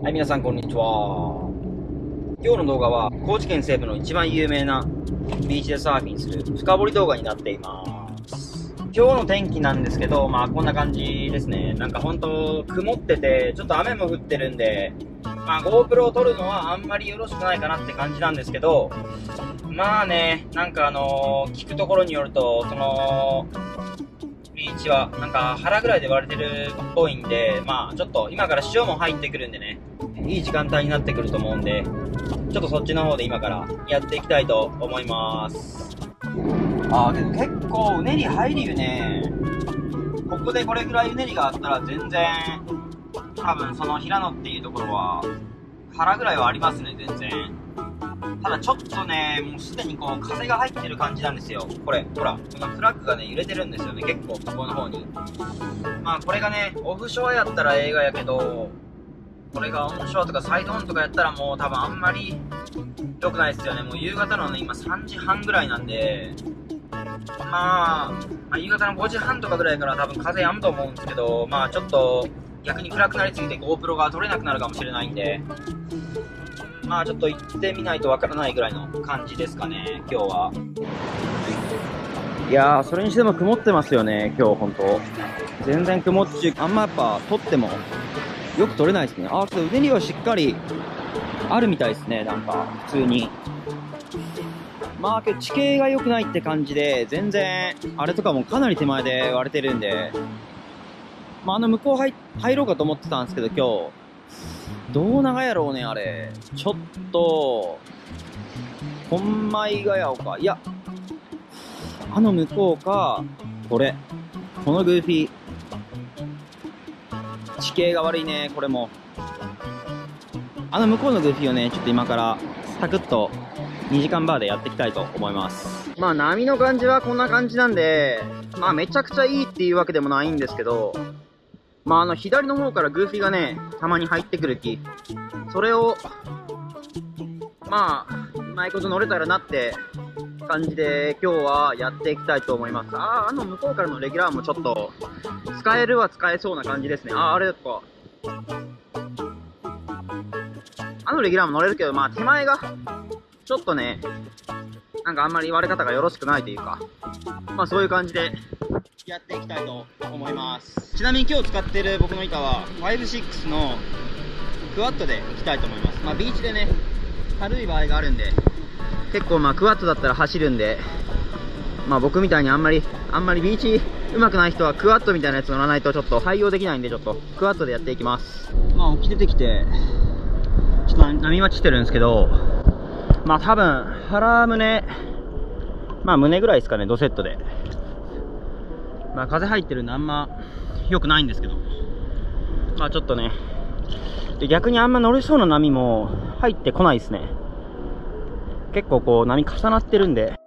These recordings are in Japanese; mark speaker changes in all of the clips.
Speaker 1: はい、皆さんこんにちは。今日の動画は高知県西部の一番有名なビーチでサーフィンする深掘り動画になっています。今日の天気なんですけど、こんな感じですね。なんかほんと曇ってて、ちょっと雨も降ってるんで、GoPro を撮るのはあんまりよろしくないかなって感じなんですけど、聞くところによると、ビーチはなんか腹ぐらいで割れてるっぽいんで、ちょっと今から潮も入ってくるんでね、いい時間帯になってくると思うんで、ちょっとそっちの方で今からやっていきたいと思います。けど結構うねり入るよね。ここでこれぐらいうねりがあったら全然、多分その平野っていうところは腹ぐらいはありますね、全然。ただちょっとね、もうすでにこう風が入ってる感じなんですよ。これ、ほら、このフラッグがね、揺れてるんですよね、結構、ここの方に。これがね、オフショアやったら映画やけど、これがオンショアとかサイドオンとかやったらもう多分あんまり良くないですよね。もう夕方のね、今3時半ぐらいなんで、夕方の5時半とかぐらいから多分風止むと思うんですけど、ちょっと逆に暗くなりすぎて GoPro が撮れなくなるかもしれないんで、ちょっと行ってみないとわからないぐらいの感じですかね、今日は。いやー、それにしても曇ってますよね、今日ほんと。全然曇って、あんまやっぱ撮ってもよく撮れないですね。けどうねりはしっかりあるみたいですね、なんか、普通に。けど地形が良くないって感じで、全然、あれとかもかなり手前で割れてるんで、向こう入ろうかと思ってたんですけど、今日。どう長やろうね、あれ。ちょっと、本米がやおか。いや、向こうか、このグーフィー。地形が悪いね、これも。向こうのグーフィーをね、ちょっと今から、サクッと、2時間バーでやっていきたいと思います。波の感じはこんな感じなんで、めちゃくちゃいいっていうわけでもないんですけど、左の方からグーフィーがね、たまに入ってくる気。それを、うまいこと乗れたらなって感じで、今日はやっていきたいと思います。向こうからのレギュラーもちょっと、使えるは使えそうな感じですね。あれとか。レギュラーも乗れるけど、手前が、ちょっとね、なんかあんまり割れ方がよろしくないというか、そういう感じで、やっていきたいと思います。ちなみに今日使ってる僕の板は5-6のクワッドでいきたいと思います。ビーチでね、軽い場合があるんで、結構クワッドだったら走るんで、僕みたいにあんまりビーチ上手くない人はクワッドみたいなやつ乗らないとちょっと対応できないんで、ちょっとクワッドでやっていきます。沖出てきて、ちょっと波待ちしてるんですけど、多分腹胸、胸ぐらいですかね、ドセットで。風入ってるんであんま良くないんですけど、ちょっとね、で逆にあんま乗れそうな波も入ってこないですね。結構こう波重なってるんで。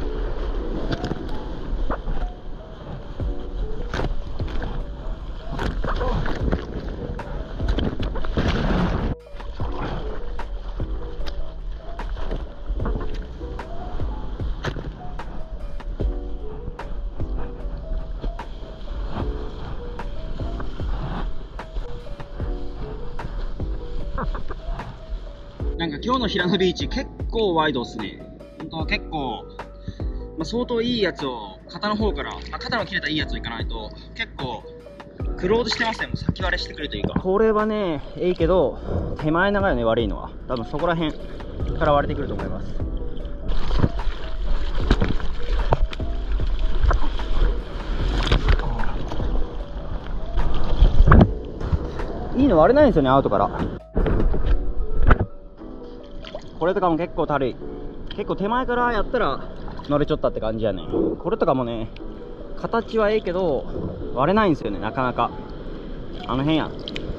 Speaker 1: なんか今日の平野ビーチ結構ワイドっすね。結構、相当いいやつを肩の方から、肩の切れたいいやつをいかないと結構クローズしてますね。もう先割れしてくるというか。これはね、いいけど手前長いよね、悪いのは。多分そこら辺から割れてくると思います。いいの割れないんですよね、アウトから。これとかも結構たるい。結構手前からやったら乗れちゃったって感じやね。これとかもね、形はええけど割れないんですよね、なかなか。あの辺や。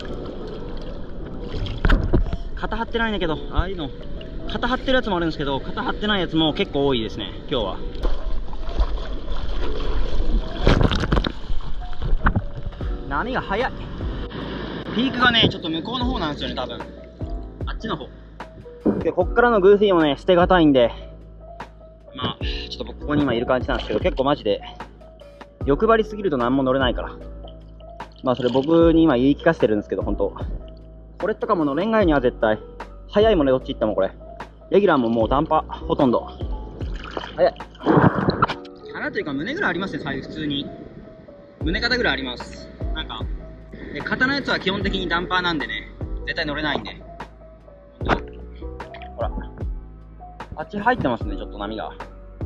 Speaker 1: 肩張ってないんだけど、ああいうの肩張ってるやつもあるんですけど、肩張ってないやつも結構多いですね、今日は。波が速い。ピークがね、ちょっと向こうの方なんですよね、多分。あっちの方。で、こっからのグーフィーもね、捨てがたいんで、ちょっと僕ここに今いる感じなんですけど、結構マジで、欲張りすぎると何も乗れないから。それ僕に今言い聞かせてるんですけど、本当これとかも乗れんがいには絶対。速いもんね、どっち行ってもこれ。レギュラーももうダンパ、ほとんど。速い。腹というか胸ぐらいありますね、サイズ普通に。胸肩ぐらいあります。なんか、で、肩のやつは基本的にダンパーなんでね、絶対乗れないんで。ほら。あっち入ってますね、ちょっと波が。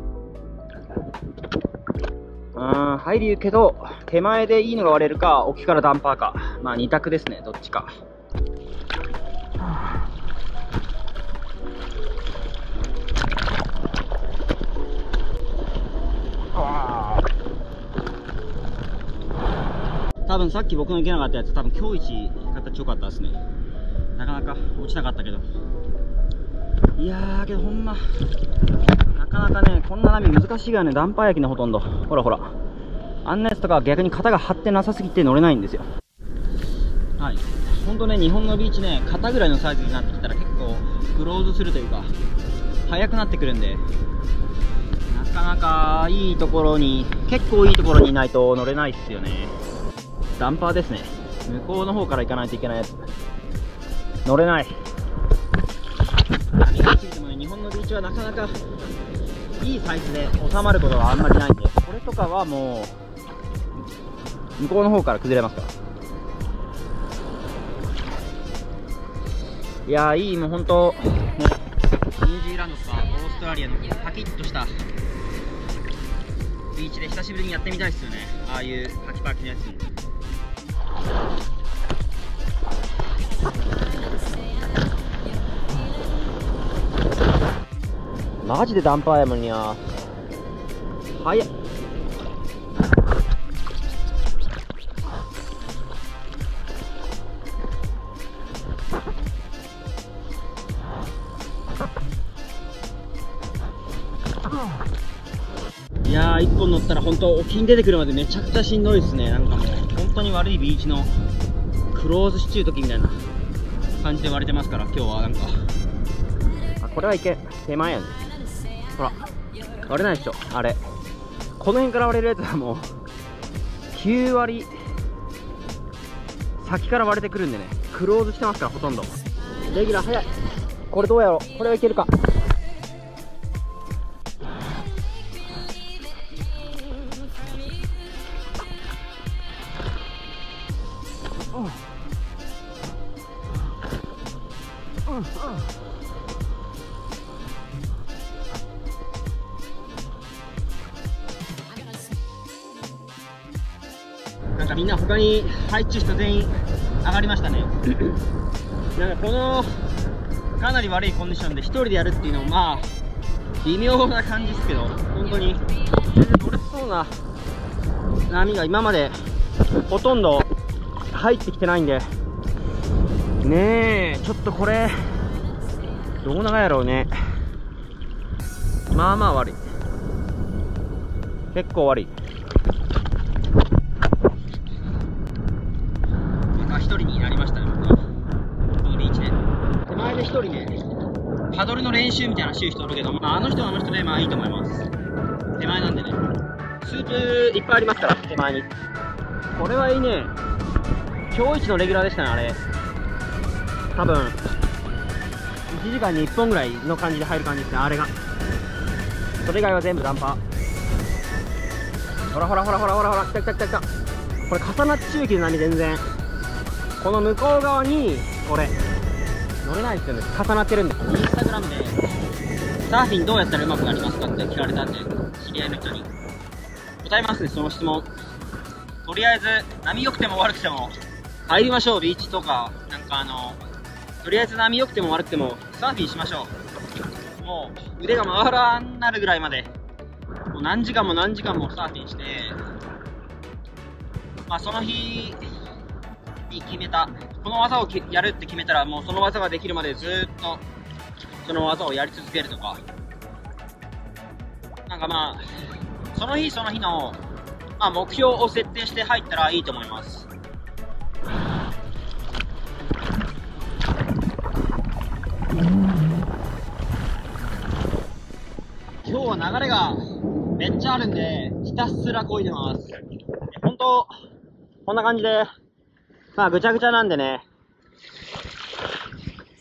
Speaker 1: 入るけど、手前でいいのが割れるか、沖からダンパーか。まあ2択ですね、どっちか。多分さっき僕のいけなかったやつ、多分今日一形良かったですね。なかなか落ちなかったけど。いやー、けどほんま、なかなかね、こんな波難しいがね、ダンパー焼きね、ほとんど。ほらほら。あんなやつとかは逆に肩が張ってなさすぎて乗れないんですよ。はい。ほんとね、日本のビーチね、肩ぐらいのサイズになってきたら結構、クローズするというか、速くなってくるんで、なかなかいいところに、結構いいところにいないと乗れないっすよね。ダンパーですね。向こうの方から行かないといけないやつ。乗れない。波がついてもね、日本のビーチはなかなかいいサイズで収まることがあんまりないんで、これとかはもう向こうの方から崩れますから。いやー、いい、もうほんとね、ニュージーランドとかオーストラリアのパキッとしたビーチで久しぶりにやってみたいですよね。ああいうパキパキのやつに。マジでダンパーやもんにゃ。速っ。いやー、1本乗ったら本当沖に出てくるまでめちゃくちゃしんどいですね。なんかもう本当に悪いビーチのクローズシチュー時みたいな感じで割れてますから、今日はなんか。あ、これはいけ、手前やね。ほら、割れないでしょ、あれ。この辺から割れるやつはもう9割先から割れてくるんでね、クローズしてますから、ほとんど。レギュラー速い。これどうやろう、これはいけるか。なんかみんな他に入ってる人全員上がりましたね。なんかこのかなり悪いコンディションで一人でやるっていうのもまあ微妙な感じですけど、本当に全然乗れそうな波が今までほとんど入ってきてないんでねえ、ちょっとこれどう長いやろうね。まあまあ悪い、結構悪い。一人になりましたね、僕は。このビーチで。手前で一人ね、パドルの練習みたいな週人おるけど、まあ、あの人はあの人でまあいいと思います。手前なんでね。スープいっぱいありますから、手前に。これはいいね。今日一のレギュラーでしたね、あれ。多分、1時間に1本ぐらいの感じで入る感じですね、あれが。それ以外は全部ダンパー。ほらほらほらほらほらほら、来た来た来た来た。これ重なって周期で波全然。この向こう側にこれ乗れないですよね、重なってるんです。インスタグラムでサーフィンどうやったら上手くなりますかって聞かれたんで、知り合いの人に答えますね、その質問。とりあえず波良くても悪くても入りましょう、ビーチとか。なんかとりあえず波良くても悪くてもサーフィンしましょう。もう腕が回らんなるぐらいまでもう何時間も何時間もサーフィンして、まあその日に決めた、この技をやるって決めたら、もうその技ができるまでずーっとその技をやり続けるとか、なんかまあその日その日の、まあ、目標を設定して入ったらいいと思います。今日は流れがめっちゃあるんで、ひたすら漕いでます。本当こんな感じで、まあぐちゃぐちゃなんでね、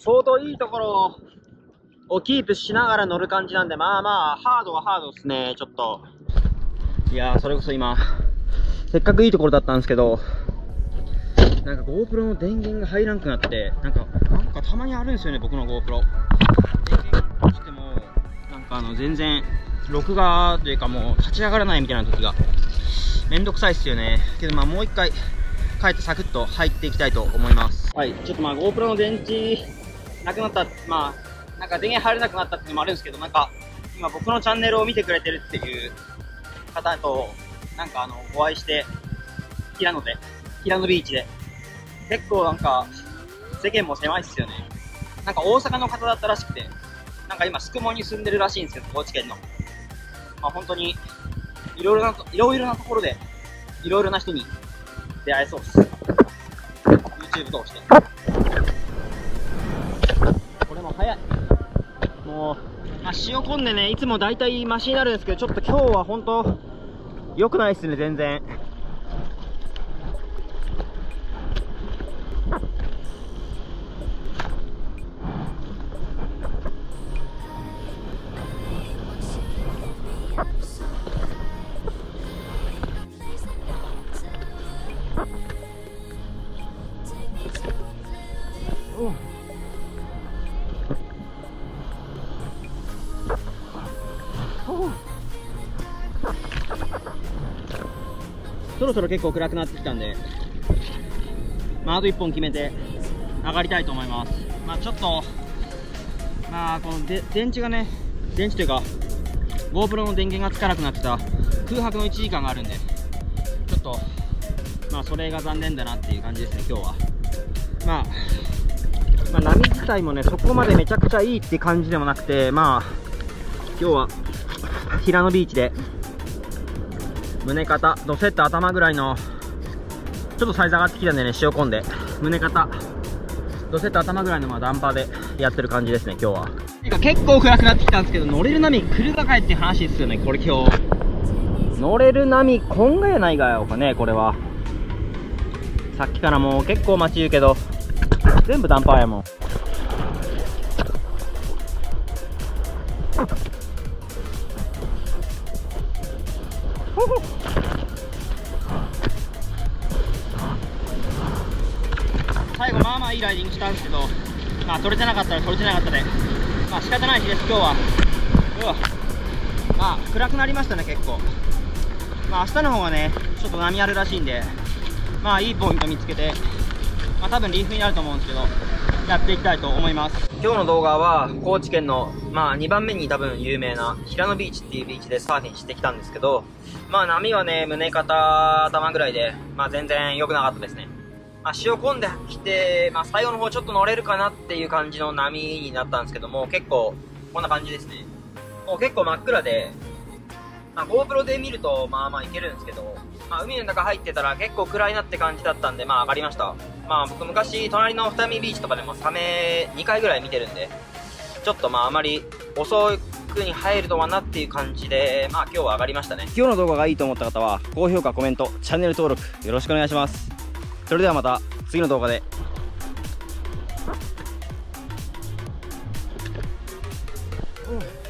Speaker 1: 相当いいところをキープしながら乗る感じなんで、まあまあ、ハードはハードですね、ちょっと。いやー、それこそ今、せっかくいいところだったんですけど、なんか GoPro の電源が入らんくなって、なんかたまにあるんですよね、僕の GoPro。電源落ちても、なんか全然、録画というかもう立ち上がらないみたいな時が、めんどくさいっすよね。けどまあもう一回、帰ってサクッと入っていきたいと思います。はい、ちょっとまあ GoPro の電池、なくなった、まあ、なんか電源入れなくなったっていうのもあるんですけど、なんか、今僕のチャンネルを見てくれてるっていう方と、なんかお会いして、平野ビーチで、結構なんか、世間も狭いっすよね。なんか大阪の方だったらしくて、なんか今、宿毛に住んでるらしいんですけど、高知県の。まあ本当に、いろいろなところで、いろいろな人に出会えそうです。YouTube 通して。これも早い。もう、まあ、塩込んでね、いつも大体マシになるんですけど、ちょっと今日は本当、良くないっすね、全然。そろそろ結構暗くなってきたんで、まあ、あと1本決めて上がりたいと思います。まあちょっと、まあこの電池というか GoPro の電源がつかなくなってた空白の1時間があるんで、ちょっとまあそれが残念だなっていう感じですね、今日は。まあ波自体もね、そこまでめちゃくちゃいいって感じでもなくて、まあ今日は平野ビーチで胸肩、ドセット頭ぐらいの、ちょっとサイズ上がってきたんでね、塩込んで、胸肩、ドセット頭ぐらいのまあダンパーでやってる感じですね、今日は。結構暗くなってきたんですけど、乗れる波来るがかいって話ですよね、これ今日。乗れる波、こんがやないがよかね、これは。さっきからもう結構待ち言うけど、全部ダンパーやもん。最後まあまあいいライディングしたんですけど、まあ取れてなかったら取れてなかったで、まあ仕方ない日です今日は。まあ暗くなりましたね結構。まあ明日の方がねちょっと波あるらしいんで、まあいいポイント見つけて、まあ多分リーフになると思うんですけど、やっていきたいと思います。今日の動画は高知県のまあ2番目に多分有名な平野ビーチっていうビーチでサーフィンしてきたんですけど、まあ波はね胸肩頭ぐらいで、まあ全然良くなかったですね。まあ、潮込んできて、まあ、最後の方ちょっと乗れるかなっていう感じの波になったんですけども、結構こんな感じですね。もう結構真っ暗で、まあ、GoPro で見るとまあまあいけるんですけど、まあ、海の中入ってたら結構暗いなって感じだったんで、まあ上がりました。まあ僕昔隣の二見ビーチとかでもサメ2回ぐらい見てるんで、ちょっとまああまり遅くに入るとはなっていう感じで、まあ今日は上がりましたね。今日の動画がいいと思った方は高評価、コメント、チャンネル登録よろしくお願いします。それではまた次の動画で。うん。